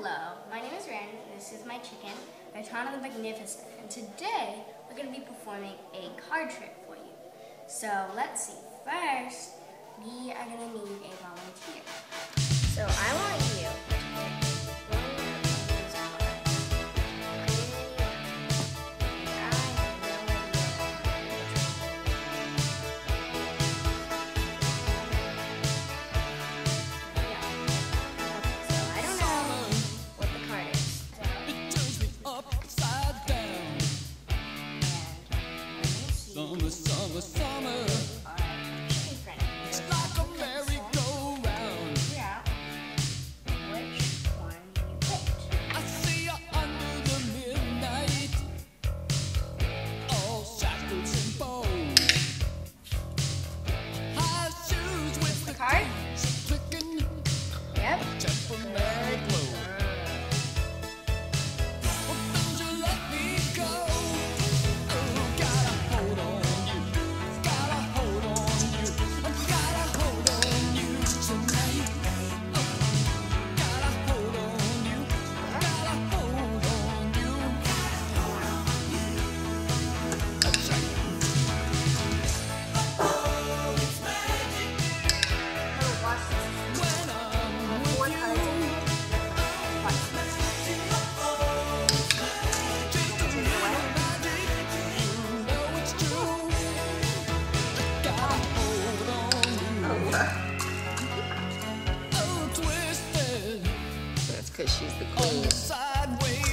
Hello, my name is Wren, and this is my chicken, Gaetano the Magnificent, and today we're going to be performing a card trick for you. So let's see. First, we are going to need a volunteer. So I want you to pick one of these cards. Summer, summer, it's like a merry-go-round. Yeah. Which one you picked? I see you under the midnight, all shackles and bows. High shoes with the Card? keys clicking, Yep. temporary glow. Well, don't you let me go. That's because she's the queen. Sideways.